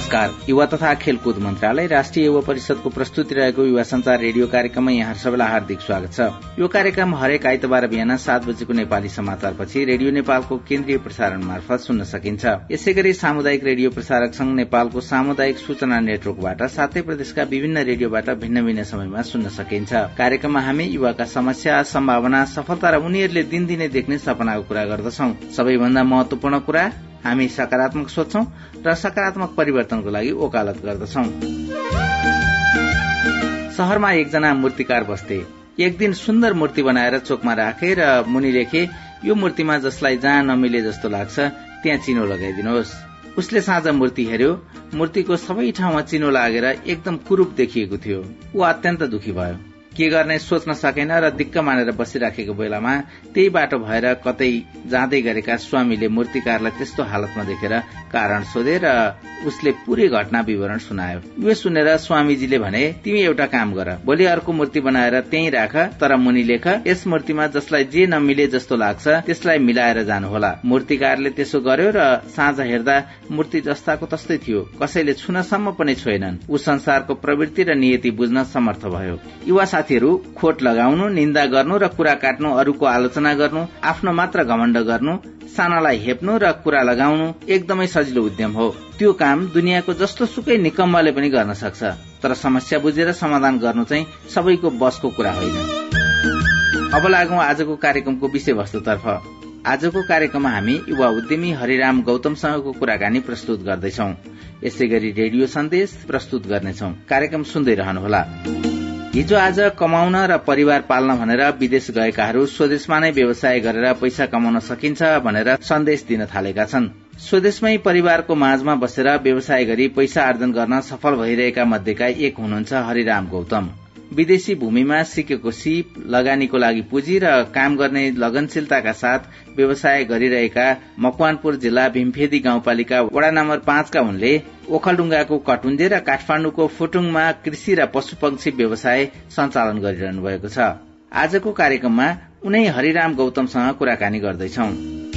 नमस्कार। युवा तथा खेलकुद मन्त्रालय राष्ट्रिय युवा परिषदको प्रस्तुति रहेको युवा संचार रेडियो कार्यक्रममा यहाँ सबैलाई हार्दिक स्वागत छ। यो कार्यक्रम हरेक आइतबार बिहान 7 बजेको नेपाली समाचारपछि रेडियो नेपालको केन्द्रीय प्रसारण मार्फत सुन्न सकिन्छ। यसैगरी सामुदायिक रेडियो प्रसारक संघ नेपालको सामुदायिक सूचना नेटवर्कबाट सातै प्रदेशका विभिन्न रेडियोबाट भिन्न भिन्न समयमा सुन्न सकिन्छ। कार्यक्रममा हामी युवाका समस्या, सम्भावना, सफलता र उनीहरूले दिनदिनै देख्ने सपनाको कुरा गर्दछौं। सबैभन्दा महत्वपूर्ण कुरा, हामी सकारात्मक सोच्छौं र सकारात्मक परिवर्तनको लागि वकालत गर्दछौं। शहरमा एकजना मूर्तिकार बस्थे। एक दिन सुन्दर मूर्ति बनाएर चोकमा राखे र मुनि लेखे, यो मूर्तिमा जसलाई जहाँ नमिले जस्तो लाग्छ त्यहाँ चिनो लगाइदिनुहोस्। उसले साँझ मूर्ति हेर्यो। मूर्तिको सबै ठाउँमा चिनो लागेर एकदम कुरूप देखिएको थियो। ऊ अत्यन्त दुखी भयो। के गर्ने सोच्न सकेन र दिक्क मानेर बसिराखेको बेलामा त्यही बाटो भएर कतै जाँदै गरेका स्वामीले मूर्तिकारलाई त्यस्तो हालतमा देखेर कारण सोधे र उसले पूरै घटना विवरण सुनायो। यो सुनेर स्वामीजीले भने, तिमी एउटा काम गर, भोलि अर्को मूर्ति बनाएर त्यही राख, तर मुनि लेख, यस मूर्तिमा जसलाई जे नमिले जस्तो लाग्छ त्यसलाई मिलाएर जानुहोला। मूर्तिकारले त्यसो गर्यो र साँझ हेर्दा मूर्ति जस्ताको तस्तै थियो। कसैले छुनसम्म पनि छोएनन्। ऊ संसारको प्रवृत्ति र नियति बुझ्न समर्थ भयो। युवा साथीहरू, खोट लगाउनु, निन्दा गर्नु र कुरा काट्नु, अरूको आलोचना गर्नु, आफ्नो मात्र घमण्ड गर्नु, सानालाई हेप्नु र कुरा लगाउनु एकदमै सजिलो उद्यम हो। त्यो काम दुनियाँको जस्तो सुकै निकम्मले पनि गर्न सक्छ, तर समस्या बुझेर समाधान गर्नु चाहिँ सबैको बसको कुरा होइन। अब लागौं आजको कार्यक्रमको विषयवस्तुतर्फ। आजको कार्यक्रममा हामी युवा उद्यमी हरिराम गौतमसँगको कुराकानी प्रस्तुत गर्दैछौं। यसैगरी रेडियो सन्देश प्रस्तुत गर्नेछौं। कार्यक्रम सुन्दै रहनुहोला। हिजो आज कमाउन र परिवार पाल्न भनेर विदेश गएकाहरू स्वदेशमा नै व्यवसाय गरेर पैसा कमाउन सकिन्छ भनेर सन्देश दिन थालेका छन्। स्वदेशमै परिवारको माझमा बसेर व्यवसाय गरी पैसा आर्जन गर्न सफल भइरहेका मध्येका एक हुनुहुन्छ हरिराम गौतम। विदेशी भूमिमा सिकेको सिप, लगानीको लागि पुँजी र काम गर्ने लगनशीलताका साथ व्यवसाय गरिरहेका मकवानपुर जिल्ला भीमफेदी गाउँपालिका वडा नम्बर 5 का उनले ओखलढुङ्गाको कटुन्जे र काठमाडौँको फुटुङमा कृषि र पशुपक्षी व्यवसाय सञ्चालन गरिरहनु भएको छ। आजको कार्यक्रममा उनै हरिराम गौतमसँग कुराकानी गर्दैछौं।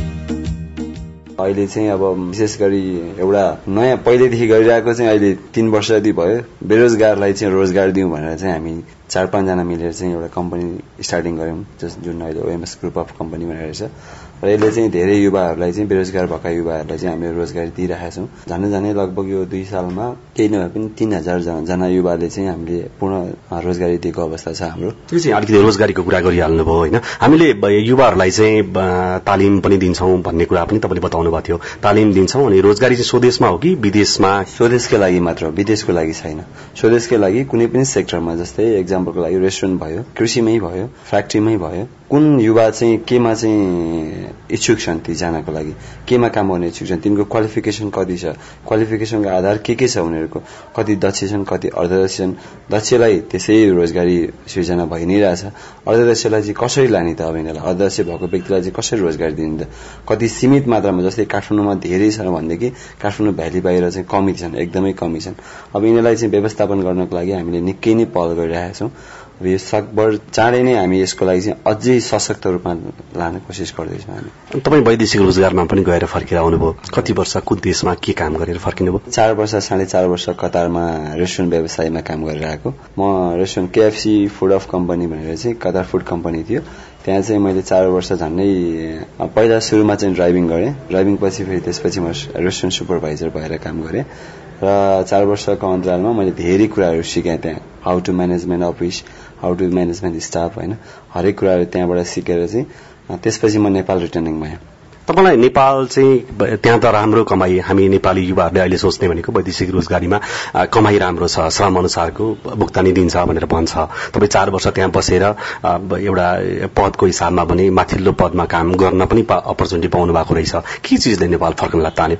अहिले चाहिँ अब विशेष गरी एउटा नयाँ पहिलेदेखि गरिरहेको चाहिँ अहिले 3 वर्ष जति भयो। बेरोजगारलाई चाहिँ रोजगार दिउँ भनेर चाहिँ हामी 4-5 जना मिलेर चाहिँ एउटा कम्पनी स्टार्टिङ गर्यौं, जुन अहिले ओएमएस ग्रुप अफ कम्पनी भनेर छ। र यसले चाहिँ धेरै युवाहरूलाई चाहिँ बेरोजगार भएका युवाहरूलाई चाहिँ हामीले रोजगारी दिइरहेका छौं। झन्डै लगभग यो 2 सालमा केही नभए पनि 3000 जना युवाले चाहिँ हामीले पूर्ण रोजगारी दिएको अवस्था छ हाम्रो। त्यो चाहिँ अलिकति रोजगारीको कुरा गरिहाल्नु भयो होइन। हामीले युवाहरूलाई चाहिँ तालिम पनि दिन्छौं भन्ने कुरा पनि तपाईले बताउनु भएको थियो। तालिम दिन्छौं अनि रोजगारी चाहिँ स्वदेशमा हो कि विदेशमा? स्वदेशकै लागि मात्र, विदेशको लागि छैन। स्वदेशकै लागि कुनै पनि सेक्टरमा, जस्तै एक्जाम्पलको लागि रेस्टुरेन्ट भयो, कृषिमै भयो, फ्याक्ट्रीमै भयो, कुन युवा चाहिँ केमा चाहिँ इच्छुक छन् ती जानको लागि, केमा काम गर्ने इच्छुक छन्, तिनको क्वालिफिकेसन कति छ, क्वालिफिकेसनको आधार के छ उनीहरूको, कति दक्ष छन्, कति अर्धदक्ष छन्। दक्षलाई त्यसै रोजगारी सृजना भइ नै रहेछ। अर्धदक्षलाई चाहिँ कसरी लाने त? अब यिनीहरूलाई अर्धदक्ष भएको व्यक्तिलाई चाहिँ कसरी रोजगारी दिने त? कति सीमित मात्रामा, जस्तै काठमाडौँमा धेरै छ भन्देखि काठमाडौँ भ्याली बाहिर चाहिँ कमी छन्, एकदमै कमी छन्। अब यिनीहरूलाई चाहिँ व्यवस्थापन गर्नको लागि हामीले निकै नै पहल गरिरहेका छौं। अब यो सकभर चाँडै नै हामी यसको लागि चाहिँ अझै सशक्त रूपमा लाने कोसिस गर्दैछौँ हामी। तपाईँ वैदेशिक रोजगारमा पनि गएर फर्केर आउनुभयो। कति वर्ष कुन देशमा के काम गरेर फर्किनुभयो? 4 वर्ष 4.5 वर्ष कतारमा रेस्टुरेन्ट व्यवसायमा काम गरेर आएको। म restaurant KFC food of company भनेर चाहिँ कतार फुड कम्पनी थियो, त्यहाँ चाहिँ मैले 4 वर्ष झन्डै पहिला सुरुमा चाहिँ ड्राइभिङ गरेँ। ड्राइभिङ पछि फेरि त्यसपछि म रेस्टुरेन्ट सुपरभाइजर भएर काम गरेँ र 4 वर्षको अन्तरालमा मैले धेरै कुराहरू सिकेँ त्यहाँ। How to management office, how to management staff, होइन, हरेक कुराहरू त्यहाँबाट सिकेर चाहिँ त्यसपछि म नेपाल रिटर्निङ भएँ। तपाईलाई नेपाल चाहिँ त्यहाँ त राम्रो कमाई, हामी नेपाली युवाहरूले अहिले सोच्ने भनेको वैदेशिक रोजगारीमा कमाई राम्रो छ, श्रम अनुसारको भुक्तानी दिन्छ भनेर भन्छ। तपाईँ 4 वर्ष त्यहाँ बसेर एउटा पदको हिसाबमा भने माथिल्लो पदमा काम गर्न पनि अपर्च्युनिटी पाउनु भएको रहेछ। के चिजले नेपाल फर्कनलाई तान्यो?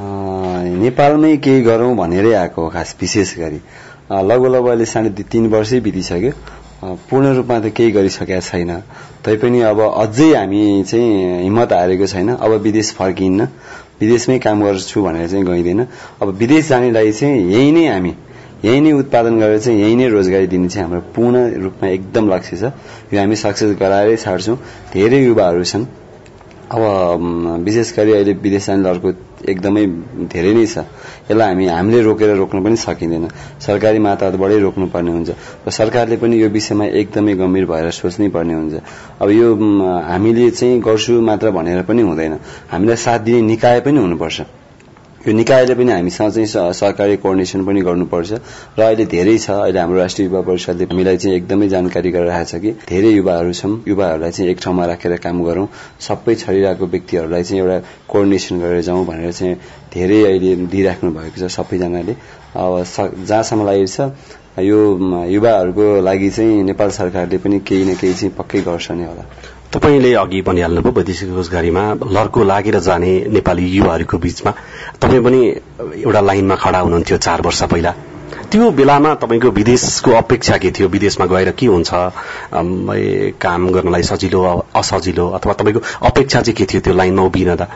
नेपालमै केही गरौं भनेरै आएको हो खास विशेष गरी। लगभग अहिले 3.5 वर्षै बितिसक्यो। पूर्ण रूपमा त केही गरिसकेका छैन। तैपनि अब अझै हामी चाहिँ हिम्मत हारेको छैन। अब विदेश फर्किन्न, विदेशमै काम गर्छु भनेर चाहिँ गइदैन। अब विदेश जानेलाई चाहिँ यही नै उत्पादन गरेर चाहिँ यही नै रोजगारी दिने चाहिँ हाम्रो पूर्ण रूपमा एकदम लक्ष्य छ। यो हामी सक्सेस गराएरै छाड्छौं। धेरै युवाहरू छन् अब विशेष गरी अहिले विदेश जाने लहरको एकदमै धेरै नै छ। यसलाई हामीले रोक्न पनि सकिँदैन। सरकारी माताहतबाटै रोक्नुपर्ने हुन्छ र सरकारले पनि यो विषयमा एकदमै गम्भीर भएर सोच्नै पर्ने हुन्छ। अब यो हामीले चाहिँ गर्छु मात्र भनेर पनि हुँदैन, हामीलाई साथ दिने निकाय पनि हुनुपर्छ। यो निकायले पनि हामीसँग चाहिँ सहकारी कोअर्डिनेसन पनि गर्नुपर्छ र अहिले धेरै छ। अहिले हाम्रो राष्ट्रिय युवा परिषदले हामीलाई चाहिँ एकदमै जानकारी गरिरहेको छ कि धेरै युवाहरू छौँ, युवाहरूलाई चाहिँ एक ठाउँमा राखेर काम गरौँ, सबै छरिरहेको व्यक्तिहरूलाई चाहिँ एउटा कोअर्डिनेसन गरेर जाउँ भनेर चाहिँ धेरै अहिले दिइराख्नु भएको छ सबैजनाले। अब जहाँसम्म लागेको छ यो युवाहरूको लागि चाहिँ नेपाल सरकारले पनि केही न केही चाहिँ पक्कै गर्छ नै होला। तपाईले अघि भनिहाल्नुभयो वैदेशिक रोजगारीमा लर्को लागेर जाने नेपाली युवाहरूको बीचमा तपाईँ पनि एउटा लाइनमा खडा हुनुहुन्थ्यो 4 वर्ष पहिला। त्यो बेलामा तपाईँको विदेशको अपेक्षा के थियो? विदेशमा गएर के हुन्छ, काम गर्नलाई सजिलो असजिलो, अथवा तपाईँको अपेक्षा चाहिँ के थियो त्यो लाइनमा उभिरहँदा?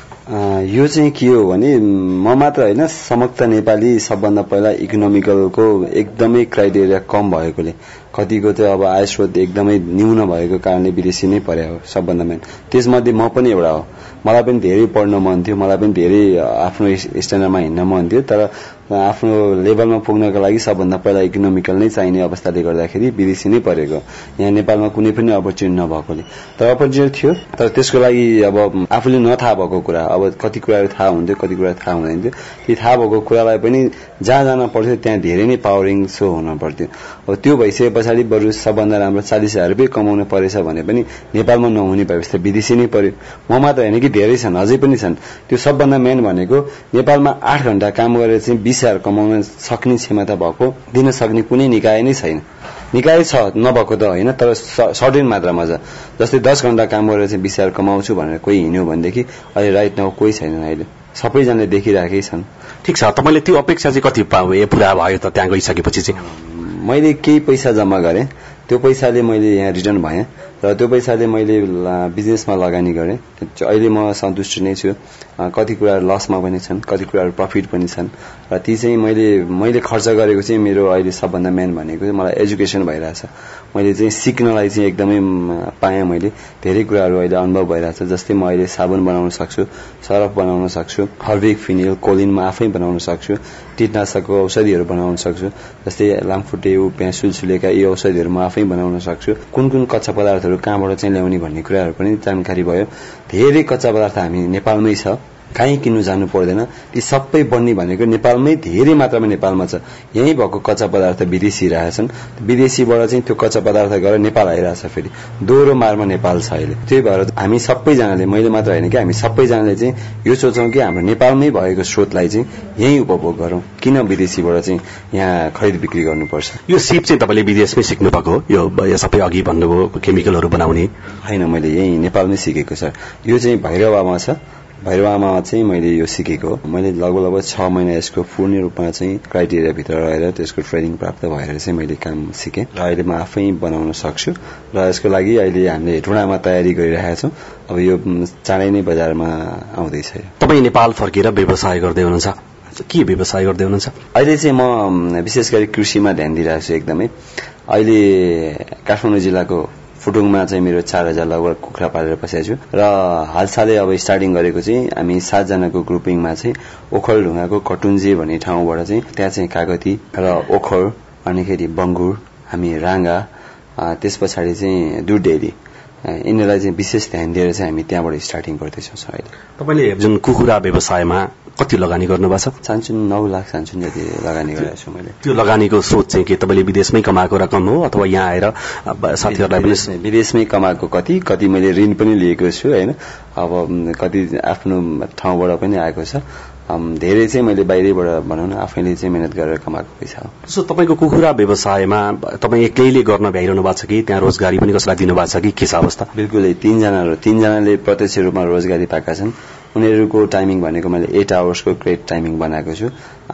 यो चाहिँ के हो भने म मात्र होइन, समग्र नेपाली सबभन्दा पहिला इकोनोमिकलको एकदमै क्राइटेरिया कम भएकोले, कतिको चाहिँ अब आय स्रोत एकदमै न्यून भएको कारणले विदेशी नै परे हो सबभन्दा मेन। त्यसमध्ये म पनि एउटा हो। मलाई पनि धेरै पढ्न मन थियो, मलाई पनि धेरै आफ्नो स्ट्यान्डर्डमा हिँड्न मन थियो, तर आफ्नो लेभलमा पुग्नको लागि सबभन्दा पहिला इकोनोमिकल नै चाहिने अवस्थाले गर्दाखेरि विदेशी नै परेको। यहाँ नेपालमा कुनै पनि अपर्च्युनिटी नभएकोले। तर अपर्च्युनिटी थियो, तर त्यसको लागि अब आफूले नथाहा भएको कुरा, अब कति कुराहरू थाहा हुन्थ्यो, कति कुरा थाहा हुँदैन थियो। ती थाहा भएको कुरालाई पनि जहाँ जान पर्थ्यो त्यहाँ धेरै नै पावरिङ सो हुन पर्थ्यो। अब त्यो भइसके पछाडि बरु सबभन्दा राम्रो 40,000 रुपियाँ कमाउन परेछ भने पनि नेपालमा नहुने व्यवस्था विदेशी नै पर्यो। म मात्र होइन कि धेरै छन्, अझै पनि छन्। त्यो सबभन्दा मेन भनेको नेपालमा 8 घण्टा काम गरेर चाहिँ 20,000 कमाउन सक्ने क्षमता भएको दिन सक्ने कुनै निकाय नै छैन। निकाय छ, नभएको त होइन, तर सर्टेन मात्रामा छ। जस्तै 10 घण्टा काम गरेर चाहिँ 20,000 कमाउँछु भनेर कोही हिँड्यो भनेदेखि अहिले राइट नाउ कोही छैनन्। अहिले सबैजनाले देखिराखेकै छन्। ठिक छ, तपाईँले त्यो अपेक्षा चाहिँ कति पुरा भयो त त्यहाँ गइसकेपछि चाहिँ? मैले केही पैसा जम्मा गरेँ, त्यो पैसाले मैले यहाँ रिटर्न भएँ र त्यो पैसाले मैले बिजनेसमा लगानी गरेँ। अहिले म सन्तुष्ट नै छु। कति कुराहरू लसमा पनि छन्, कति कुराहरू प्रफिट पनि छन् र ती चाहिँ मैले खर्च गरेको चाहिँ मेरो अहिले सबभन्दा मेन भनेको चाहिँ मलाई एजुकेसन भइरहेछ। मैले चाहिँ सिक्नलाई चाहिँ एकदमै पाएँ। मैले धेरै कुराहरू अहिले अनुभव भइरहेछ। जस्तै म अहिले साबुन बनाउन सक्छु, सरफ बनाउन सक्छु, हर्बिक, फिनिल, कोलिन म आफै बनाउन सक्छु, कीटनाशकको औषधिहरू बनाउन सक्छु। जस्तै लामखुट्टे, प्याज, सुलसुलेका यी औषधिहरू म आफै बनाउन सक्छु। कुन कच्चा पदार्थहरू कहाँबाट चाहिँ ल्याउने भन्ने कुराहरू पनि जानकारी भयो। धेरै कच्चा पदार्थ हामी नेपालमै छ, कहीँ किन्नु जानु पर्दैन। ती सबै बन्ने भनेको नेपालमै धेरै मात्रामा नेपालमा छ। यही भएको कच्चा पदार्थ विदेशी रहेछन्, विदेशीबाट चाहिँ त्यो कच्चा पदार्थ गएर नेपाल आइरहेछ। फेरि दोहोरो मारमा नेपाल छ अहिले। त्यही भएर हामी सबैजनाले, मैले मात्र होइन कि हामी सबैजनाले चाहिँ यो सोचौँ कि हाम्रो नेपालमै भएको स्रोतलाई चाहिँ यही उपभोग गरौँ, किन विदेशीबाट चाहिँ यहाँ खरिद बिक्री गर्नुपर्छ। यो सिप चाहिँ तपाईँले विदेशमै सिक्नु भएको हो? यो सबै अघि भन्नुभयो केमिकलहरू बनाउने? होइन, मैले यही नेपालमै सिकेको छ। यो चाहिँ भैरवामा छ। भैरवामा चाहिँ मैले यो सिकेको हो। मैले लगभग 6 महिना यसको पूर्ण रूपमा चाहिँ क्राइटेरियाभित्र रहेर त्यसको ट्रेनिङ प्राप्त भएर चाहिँ मैले काम सिकेँ र अहिले म आफै बनाउन सक्छु। र यसको लागि अहिले हामीले हेटौँडामा तयारी गरिरहेका छौँ। अब यो चाँडै नै बजारमा आउँदैछ। तपाईँ नेपाल फर्केर व्यवसाय गर्दै हुनुहुन्छ? के व्यवसाय गर्दै हुनुहुन्छ? अहिले चाहिँ म विशेष गरी कृषिमा ध्यान दिइरहेको छु एकदमै। अहिले काठमाडौँ जिल्लाको फुटुङमा चाहिँ मेरो 4,000 लगभग कुखुरा पालेर बसेको छु र हालसालै अब स्टार्टिङ गरेको चाहिँ हामी 7 जनाको ग्रुपिङमा चाहिँ ओखलढुङ्गाको कटुन्जे भन्ने ठाउँबाट चाहिँ त्यहाँ चाहिँ कागती र ओखर, अनिखेरि बङ्गुर, हामी राँगा, त्यस पछाडि चाहिँ दुध डेरी, यिनीहरूलाई चाहिँ विशेष ध्यान दिएर चाहिँ हामी त्यहाँबाट स्टार्टिङ गर्दैछौँ। अहिले तपाईँले जुन कुखुरा व्यवसायमा कति लगानी गर्नुभएको छ? सान्छुन 9 लाख सान्छुन जति लगानी गरेको छु मैले। त्यो लगानीको स्रोत चाहिँ के तपाईँले विदेशमै कमाएको रकम हो अथवा यहाँ आएर साथीहरूलाई पनि? विदेशमै कमाएको कति मैले ऋण पनि लिएको छु होइन। अब कति आफ्नो ठाउँबाट पनि आएको छ। धेरै चाहिँ मैले बाहिरैबाट भनौँ न आफैले चाहिँ मेहनत गरेर कमाएको पैसा हो। सो तपाईँको कुखुरा व्यवसायमा तपाईँ एक्लैले गर्न भ्याइरहनु भएको छ कि त्यहाँ रोजगारी पनि कसैलाई दिनुभएको छ कि के छ अवस्था? बिल्कुलै 3जनाले प्रत्यक्ष रूपमा रोजगारी पाएका छन्। उनीहरूको टाइमिङ भनेको मैले 8 आवर्सको क्रेट टाइमिङ बनाएको छु।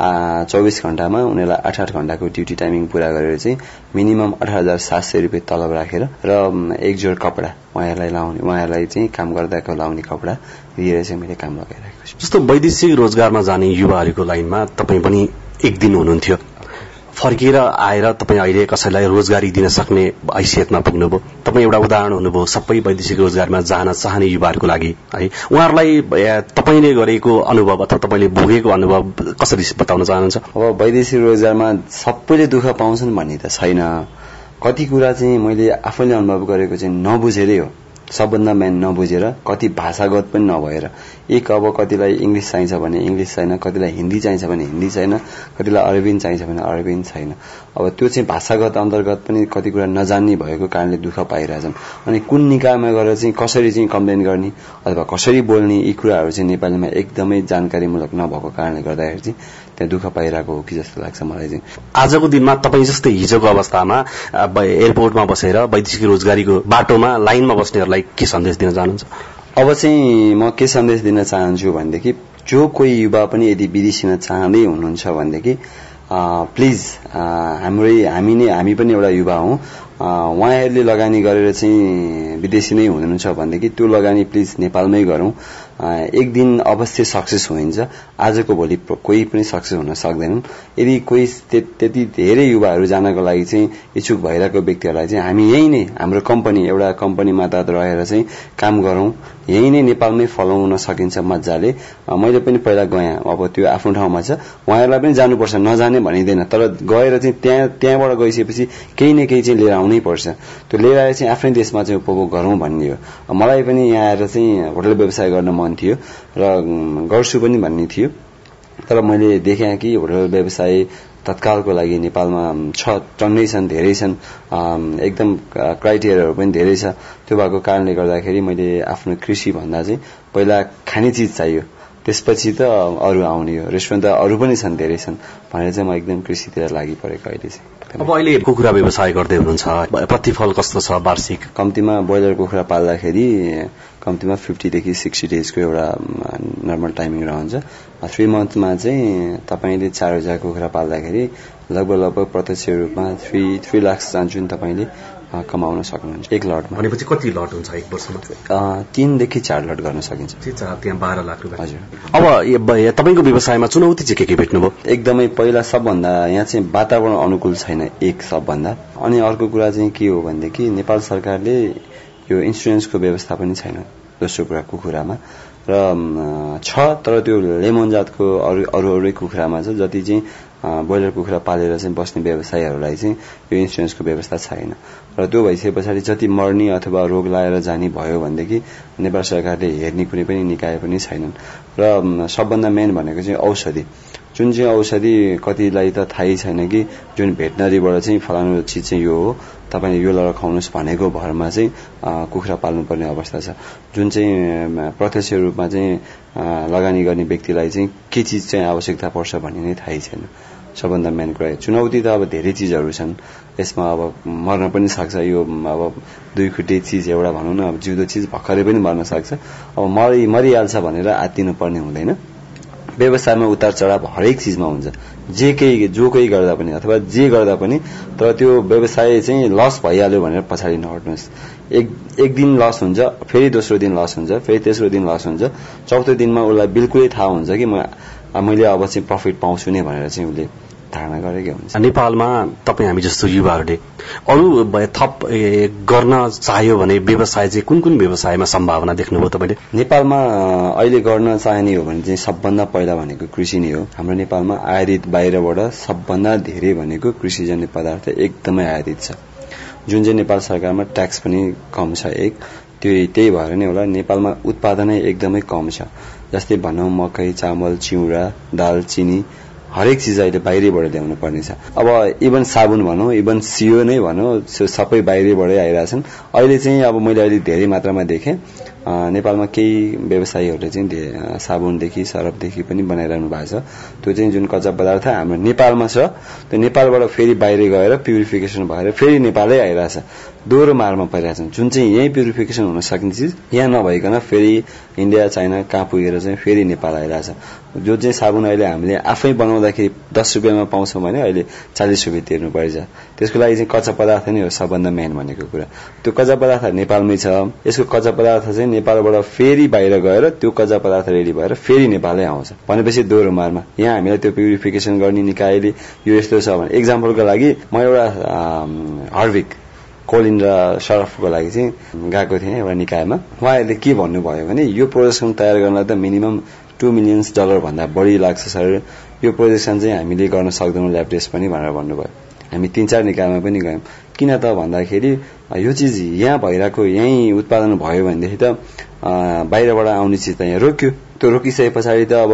24 घण्टामा उनीहरूलाई 8-8 घण्टाको ड्युटी टाइमिङ पूरा गरेर चाहिँ मिनिमम 18,700 रुपियाँ तलब राखेर र एक जोड कपडा उहाँहरूलाई चाहिँ काम गर्दाको लाउने कपडा दिएर चाहिँ मैले काम लगाइरहेको छु। जस्तो वैदेशिक रोजगारमा जाने युवाहरूको लाइनमा तपाईँ पनि एक दिन हुनुहुन्थ्यो, फर्किएर आएर तपाईँ अहिले कसैलाई रोजगारी दिन सक्ने हैसियतमा पुग्नुभयो। तपाईँ एउटा उदाहरण हुनुभयो सबै वैदेशिक रोजगारमा जान चाहने युवाहरूको लागि है। उहाँहरूलाई तपाईँले गरेको अनुभव अथवा तपाईँले भोगेको अनुभव कसरी बताउन चाहनुहुन्छ? अब वैदेशिक रोजगारमा सबैले दुःख पाउँछन् भन्ने त छैन। कति कुरा चाहिँ मैले आफैले अनुभव गरेको चाहिँ नबुझेरै हो। सबभन्दा मेन नबुझेर, कति भाषागत पनि नभएर। एक अब कतिलाई इंग्लिश चाहिन्छ भने इंग्लिश छैन, कतिलाई हिन्दी चाहिन्छ भने हिन्दी छैन, कतिलाई अरेबियन चाहिन्छ भने अरेबियन छैन। अब त्यो चाहिँ भाषागत अन्तर्गत पनि कति कुरा नजान्ने भएको कारणले दुःख पाइरहेछन्। अनि कुन निकायमा गएर चाहिँ कसरी चाहिँ कम्प्लेन गर्ने अथवा कसरी बोल्ने, यी कुराहरू चाहिँ नेपालीमा एकदमै जानकारीमूलक नभएको कारणले गर्दाखेरि चाहिँ त्यहाँ दुःख पाइरहेको हो कि जस्तो लाग्छ मलाई चाहिँ। आजको दिनमा तपाईँ जस्तै हिजोको अवस्थामा एयरपोर्टमा बसेर वैदेशिक रोजगारीको बाटोमा लाइनमा बस्नेहरूलाई के सन्देश दिन चाहनुहुन्छ? अब चाहिँ म के सन्देश दिन चाहन्छु भनेदेखि जो कोही युवा पनि यदि विदेशीमा चाहँदै हुनुहुन्छ भनेदेखि प्लिज हामी पनि एउटा युवा हौं। उहाँहरूले लगानी गरेर चाहिँ विदेशी नै हुनुहुन्छ भनेदेखि त्यो लगानी प्लिज नेपालमै गरौं। एक दिन अवश्य सक्सेस हुन्छ। आजको भोलि कोही पनि सक्सेस हुन सक्दैनन्। यदि कोही त्यति धेरै युवाहरू जानको लागि चाहिँ इच्छुक भइरहेको व्यक्तिहरूलाई चाहिँ हामी यही नै हाम्रो कम्पनी एउटा कम्पनी मातहत रहेर चाहिँ काम गरौं। यही नै नेपालमै फलाउन सकिन्छ मजाले। मैले पनि पहिला गएँ, अब त्यो आफ्नो ठाउँमा छ। उहाँहरूलाई पनि जानुपर्छ, नजाने भनिदैन, तर गएर चाहिँ त्यहाँबाट गइसकेपछि केही न केही चाहिँ लिएर आउनै पर्छ। त्यो लिएर आएर चाहिँ आफ्नै देशमा चाहिँ उपभोग गरौं भन्ने हो। मलाई पनि यहाँ आएर चाहिँ होटल व्यवसाय गर्न मन थियो र गर्छु पनि भन्ने थियो। तर मैले देखेँ कि होटल व्यवसाय तत्कालको लागि नेपालमा टन्नै छन्, धेरै छन्, एकदम क्राइटेरियाहरू पनि धेरै छ। त्यो भएको कारणले गर्दाखेरि मैले आफ्नो कृषि भन्दा चाहिँ पहिला खाने चीज चाहियो, त्यसपछि त अरू आउने हो। रेस्टुरेन्ट त अरू पनि छन्, धेरै छन् भनेर चाहिँ म एकदम कृषितिर लागि परेको अहिले चाहिँ। अब अहिले कुखुरा व्यवसाय गर्दै हुनुहुन्छ, प्रतिफल कस्तो छ वार्षिक? कम्तीमा ब्रोइलर कुखुरा पाल्दाखेरि कम्तीमा 50 देखि 60 डेजको एउटा नर्मल टाइमिङ रहन्छ। 3 मन्थमा चाहिँ तपाईले 4000 कुखुरा पाल्दाखेरि लगभग प्रत्यक्ष रूपमा 3 लाख चान्चुन तपाईले कमाउन सक्नुहुन्छ एक लटमा। भनेपछि कति लट हुन्छ एक वर्षमा? 3 देखि 4 लट गर्न सकिन्छ। त्यहाँ 12 लाख रुपैयाँ। हजुर। अब तपाईको व्यवसायमा चुनौती चाहिँ के भेट्नुभयो? एकदमै पहिला सबभन्दा यहाँ चाहिँ वातावरण अनुकूल छैन, एक सबभन्दा। अनि अर्को कुरा चाहिँ के हो भनेदेखि नेपाल सरकारले यो इन्स्योरेन्सको व्यवस्था पनि छैन। दोस्रो कुरा कुखुरामा र छ, तर त्यो लेमन जातको अरू कुखुरामा छ। जति चाहिँ ब्रोइलर कुखुरा पालेर चाहिँ बस्ने व्यवसायीहरूलाई चाहिँ यो इन्स्योरेन्सको व्यवस्था छैन। र त्यो भइसके पछाडि जति मर्ने अथवा रोग लागेर जाने भयो भनेदेखि नेपाल सरकारले हेर्ने कुनै पनि निकाय पनि छैनन्। र सबभन्दा मेन भनेको चाहिँ औषधि। जुन चाहिँ औषधि कतिलाई त थाहै छैन कि जुन भेटनरीबाट चाहिँ फलानु चीज चाहिँ यो हो, तपाईले यो लगाएर खुवाउनुस् भनेको भरमा चाहिँ कुखुरा पाल्नुपर्ने अवस्था छ। जुन चाहिँ प्रत्यक्ष रूपमा चाहिँ लगानी गर्ने व्यक्तिलाई चाहिँ के चीज चाहिँ आवश्यकता पर्छ भन्ने नै थाहै छैन। सबभन्दा मेन कुरा चुनौती त अब धेरै चीजहरू छन् यसमा। अब मर्न पनि सक्छ, यो अब 2 खुट्टे चीज एउटा भनौं न, अब जिउँदो चीज भर्खरै पनि मर्न सक्छ। अब मरिहाल्छ भनेर आत्तिनु पर्ने हुँदैन। व्यवसायमा उतार चढाव हरेक चीजमा हुन्छ, जो कोही गर्दा पनि अथवा जे गर्दा पनि। तर त्यो व्यवसाय चाहिँ लस भइहाल्यो भनेर पछाडि नहट्नुहोस्। एक दिन लस हुन्छ, फेरि दोस्रो दिन लस हुन्छ, फेरि तेस्रो दिन लस हुन्छ, चौथो दिनमा उसलाई बिल्कुलै थाहा हुन्छ कि मैले अब चाहिँ प्रफिट पाउँछु नै भनेर चाहिँ उसले धारणा गरेकै हुन्छ। नेपालमा तपाईँ हामी जस्तो युवाहरूले अरू थप गर्न चाह्यो भने व्यवसाय चाहिँ कुन व्यवसायमा सम्भावना देख्नुभयो तपाईले? नेपालमा अहिले गर्न चाहिने हो भने चाहिँ सबभन्दा पहिला भनेको कृषि नै हो। हाम्रो नेपालमा आयातित बाहिरबाट सबभन्दा धेरै भनेको कृषिजन्य पदार्थ एकदमै आयातित छ, जुन चाहिँ नेपाल सरकारमा ट्याक्स पनि कम छ। त्यही भएर नै होला नेपालमा उत्पादनै एकदमै कम छ। जस्तै भनौं मकै, चामल, चिउरा, दाल, चिनी, हरेक चीज अहिले बाहिरैबाट ल्याउनु पर्ने छ। अब इभन साबुन भनौं, इभन सियो नै भनौं, सबै बाहिरैबाटै आइरहेछन्। अहिले चाहिँ अब मैले अहिले धेरै मात्रामा देखेँ नेपालमा केही व्यवसायीहरूले चाहिँ साबुनदेखि सरफदेखि पनि बनाइरहनु भएको छ। त्यो चाहिँ जुन कच्चा पदार्थ हाम्रो नेपालमा छ, त्यो नेपालबाट फेरि बाहिर गएर प्युरिफिकेसन भएर फेरि नेपालै आइरहेछ। दोहोरो मारमा परिरहेछन्। जुन चाहिँ यही प्युरिफिकेसन हुन सक्ने चीज यहाँ नभइकन फेरि इन्डिया, चाइना कहाँ पुगेर चाहिँ फेरि नेपाल आइरहेछ। जो चाहिँ साबुन अहिले हामीले आफै बनाउँदाखेरि 10 रुपियाँमा पाउँछौँ भने अहिले 40 रुपियाँ तिर्नु पर्छ। त्यसको लागि चाहिँ कच्चा पदार्थ नै हो सबभन्दा मेन भनेको कुरा। त्यो कच्चा पदार्थ नेपालमै छ। यसको कच्चा पदार्थ चाहिँ नेपालबाट फेरि बाहिर गएर त्यो कच्चा पदार्थ रेडी भएर फेरि नेपालै आउँछ भनेपछि दोहोरो मारमा यहाँ हामीलाई त्यो प्युरिफिकेसन गर्ने निकायले यो यस्तो छ भने एक्जाम्पलको लागि म एउटा हर्विक कोलिन र सरफको लागि चाहिँ गएको थिएँ एउटा निकायमा। उहाँहरूले के भन्नुभयो भने यो प्रोजेक्सन तयार गर्नलाई त मिनिमम $2 मिलियन भन्दा बढी लाग्छ सर, यो प्रोजेक्सन चाहिँ हामीले गर्न सक्दैनौँ ल्याब टेस्ट पनि भनेर भन्नुभयो। हामी 3-4 निकायमा पनि गयौँ। किन त भन्दाखेरि यो चिज यहाँ भइरहेको यहीँ उत्पादन भयो भनेदेखि त बाहिरबाट आउने चिज त यहाँ रोक्यो। त्यो रोकिसके पछाडि त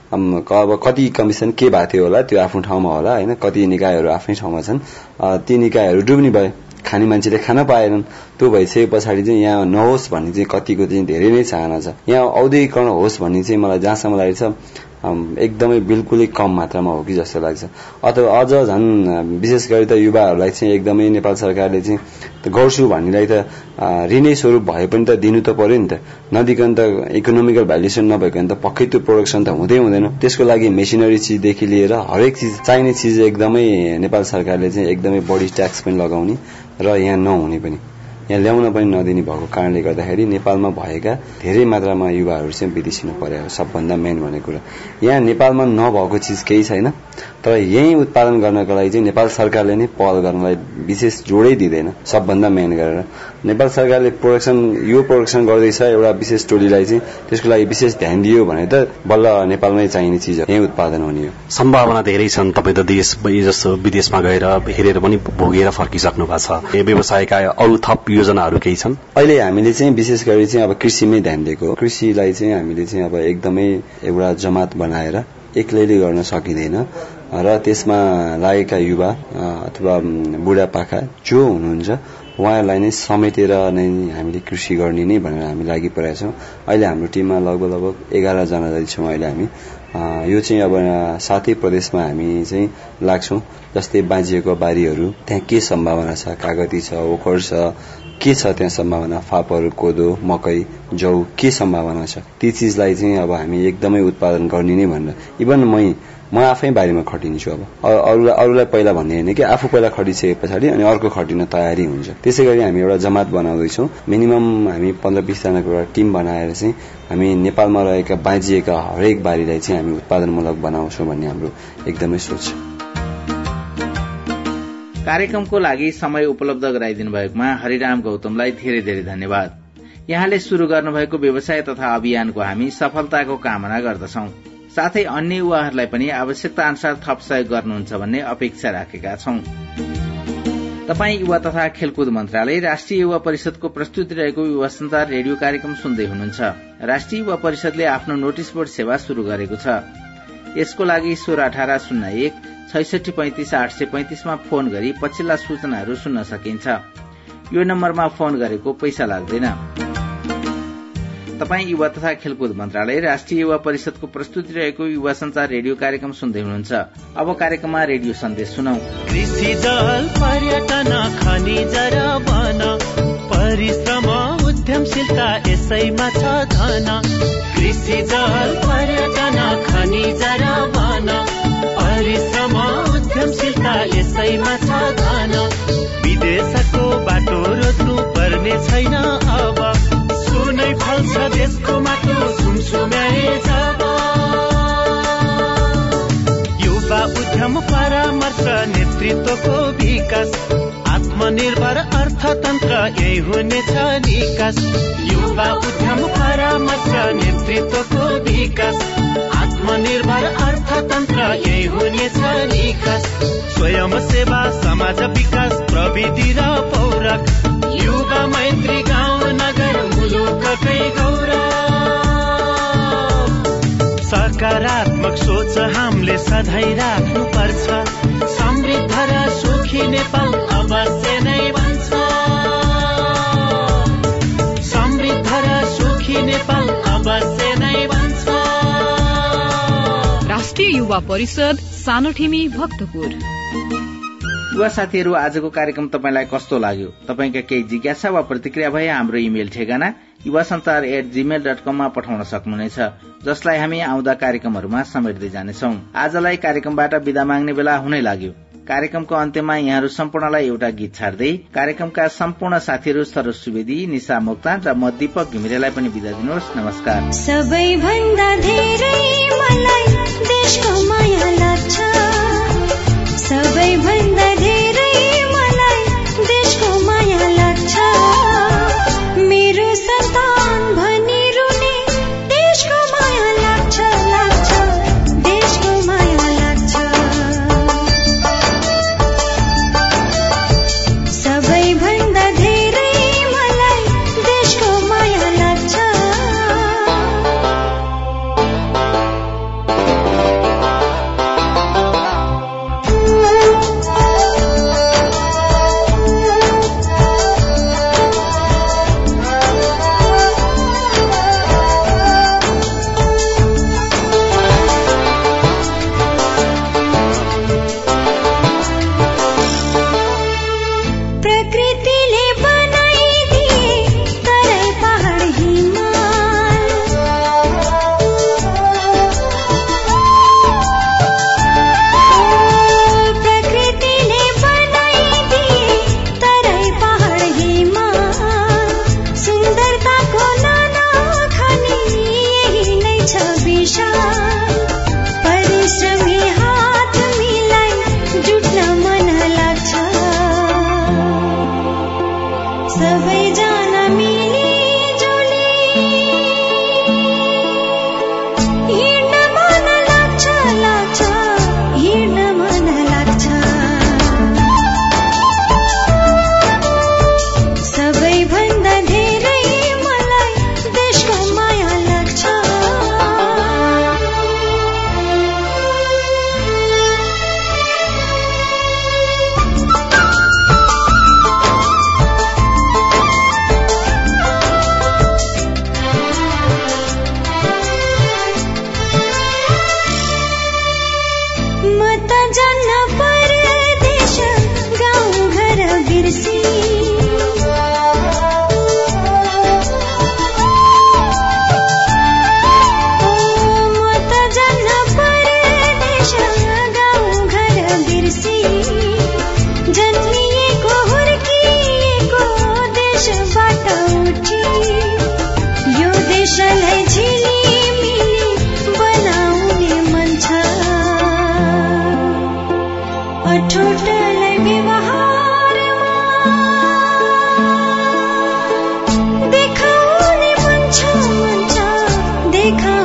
अब कति कमिसन के भएको थियो होला त्यो आफ्नो ठाउँमा होला होइन, कति निकायहरू आफ्नै ठाउँमा छन्, ती निकायहरू डुब्ने भयो, खाने मान्छेले खान पाएनन्। त्यो भइसके पछाडि चाहिँ यहाँ नहोस् भन्ने चाहिँ कतिको चाहिँ धेरै नै चाहना छ। यहाँ औद्योगिकरण होस् भन्ने चाहिँ मलाई जहाँसम्म लागेको छ एकदमै बिल्कुलै कम मात्रामा हो कि जस्तो लाग्छ। अथवा अझ झन् विशेष गरी त युवाहरूलाई चाहिँ एकदमै नेपाल सरकारले चाहिँ गर्छु भन्नेलाई त ऋणै स्वरूप भए पनि त दिनु त पर्यो नि त, नदिकन त इकोनोमिकल भ्यालुएसन नभइकन त पक्कै त्यो प्रोडक्सन त हुँदैन। त्यसको लागि मेसिनरी चिजदेखि लिएर हरेक चिज चाहिने चिज एकदमै नेपाल सरकारले चाहिँ एकदमै बढी ट्याक्स पनि लगाउने र यहाँ नहुने पनि, यहाँ ल्याउन पनि नदिने भएको कारणले गर्दाखेरि नेपालमा भएका धेरै मात्रामा युवाहरू चाहिँ विदेशिनु पर्यो। सबभन्दा मेन भनेको कुरा यहाँ नेपालमा नभएको चिज केही छैन, तर यही उत्पादन गर्नको लागि चाहिँ नेपाल सरकारले नै पहल गर्नलाई विशेष जोडै दिँदैन। सबभन्दा मेन गरेर नेपाल सरकारले यो प्रोडक्सन गर्दैछ एउटा विशेष टोलीलाई चाहिँ त्यसको लागि विशेष ध्यान दियो भने त बल्ल नेपालमै चाहिने चिज यही उत्पादन हुने हो। सम्भावना धेरै छन्। तपाईँ त देश जस्तो विदेशमा गएर हेरेर पनि भोगेर फर्किसक्नु भएको छ। व्यवसायका अरू थप योजनाहरू केही छन्? अहिले हामीले चाहिँ विशेष गरी चाहिँ अब कृषिमै ध्यान दिएको। कृषिलाई चाहिँ हामीले चाहिँ अब एकदमै एउटा जमात बनाएर एक्लैले गर्न सकिँदैन र त्यसमा लागेका युवा अथवा बुढापाका जो हुनुहुन्छ उहाँहरूलाई नै समेटेर नै हामीले कृषि गर्ने नै भनेर हामी लागि परेका छौँ। अहिले हाम्रो टिममा लगभग 11 जना जति छौँ अहिले हामी। यो चाहिँ अब 7 प्रदेशमा हामी चाहिँ लाग्छौँ। जस्तै बाँझिएको बारीहरू त्यहाँ के सम्भावना छ, कागती छ, ओखर छ, के छ त्यहाँ सम्भावना, फापर, कोदो, मकै, जौ के सम्भावना छ, ती चिजलाई चाहिँ अब हामी एकदमै उत्पादन गर्ने नै भनेर इभन म आफै बारीमा खटिन्छु। अब अरूलाई पहिला भन्ने होइन कि आफू पहिला खटिसके पछाडि अनि अर्को खटिन तयारी हुन्छ। त्यसै गरी हामी एउटा जमात बनाउँदैछौँ। मिनिमम हामी 15-20 जनाको एउटा टिम बनाएर चाहिँ हामी नेपालमा रहेका बाँझिएका हरेक बारीलाई चाहिँ हामी उत्पादनमूलक बनाउँछौँ भन्ने हाम्रो एकदमै सोच छ। कार्यक्रमको लागि समय उपलब्ध गराइदिनु भएकोमा हरिराम गौतमलाई धेरै धेरै धन्यवाद। यहाँले शुरू गर्नुभएको व्यवसाय तथा अभियानको हामी सफलताको कामना गर्दछौं। साथै अन्य युवाहरूलाई पनि आवश्यकता अनुसार थप सहयोग गर्नुहुन्छ भन्ने अपेक्षा राखेका छौं। तपाई युवा तथा खेलकुद मन्त्रालय राष्ट्रिय युवा परिषदको प्रस्तुति रहेको युवा संचार रेडियो कार्यक्रम सुन्दै हुनुहुन्छ। राष्ट्रिय युवा परिषदले आफ्नो नोटिस बोर्ड सेवा शुरू गरेको छ। यसको लागि 161801 6635 835 मा फोन गरी पछिल्ला सूचनाहरू सुन्न सकिन्छ। यो नम्बरमा फोन गरेको पैसा लाग्दैन। तपाई युवा तथा खेलकुद मन्त्रालय राष्ट्रिय युवा परिषदको प्रस्तुति रहेको युवा संचार रेडियो कार्यक्रम सुन्दै हुनुहुन्छ। अब कार्यक्रममा रेडियो सन्देश सुनौ। कृषि जल पर्यटन खनिज र वन परिश्रम उद्यमशीलता यसैमा छ धन। कृषि जल पर्यटन खनिज र वन परिश्रम उद्यमशीलता यसैमा छ धन। विदेशको बाटो रोज्नु पर्ने छैन अब, सुनै फल्छ देशको माटो सुमसुम्याए जब। युवा उद्यम परामर्श नेतृत्वको विकास, आत्मनिर्भर अर्थतन्त्र यही हुनेछ निकास। युवा उद्यम परामर्श नेतृत्वको विकास, आत्मनिर्भर अर्थतन्त्र यही हुनेछ निकास। स्वयं सेवा समाज विकास प्रविधि र पौरख, युवा मैत्री गाउँ नगर मुलुककै गौरव। सकारात्मक सोच हामीले सधैँ राख्नु पर्छ, समृद्ध र सुखी नेपाल अवश्य नै बन्छ। समृद्ध र सुखी नेपाल अवश्य नै बन्छ। राष्ट्रिय युवा परिषद, सानोठिमी, भक्तपुर। युवा साथीहरू, आजको कार्यक्रम तपाईलाई कस्तो लाग्यो? तपाईका केही जिज्ञासा वा प्रतिक्रिया भए हाम्रो इमेल ठेगाना युवासंचार@gmail.com मा पठाउन सक्नुहुनेछ, जसलाई हामी आउँदा कार्यक्रमहरूमा समेट्दै जानेछौं। आजलाई कार्यक्रमबाट बिदा माग्ने बेला हुनै लाग्यो। कार्यक्रमको अन्त्यमा यहाँहरू सम्पूर्णलाई एउटा गीत छाड्दै कार्यक्रमका सम्पूर्ण साथीहरू सरोज सुवेदी, निशा मोक्तान र म दीपक घिमिरेलाई पनि बिदा दिनुहोस्। नमस्कार। सबैभन्दा धेरै मलाई देशको माया लाग्छ, सबैभन्दा धेरै मलाई देशको माया लाग्छ, मेरो सन्तान भनी रुने देशको माया लाग्छ, देशको माया लाग्छ, सबैभन्दा धेरै मलाई देशको माया लाग्छ। प्रकृतिले बनाइदिए तराई पहाड हिमाल, प्रकृतिले बनाइदिए तराई पहाड हिमाल, सुन्दरताको नाना खानी यही नै छ विशाल, परिश्रमी हात मिलाई जुट्न मन लाग्छ, सबैजना मिलिजुली हिँड्न मन लाग्छ, हिँड्न मन लाग्छ, सबैभन्दा धेरै मलाई देशको माया लाग्छ। म त जान्न परदेश गाउँ घर बिर्सी, म त जान्न परदेश गाउँ घर बिर्सी, जन्मिएको हुर्किएको देशबाट उठी, यो देशलाई झिलिमिली बनाउने मन छ, अठोटलाई व्यवहारमा देखाउने मन छ, देखाउने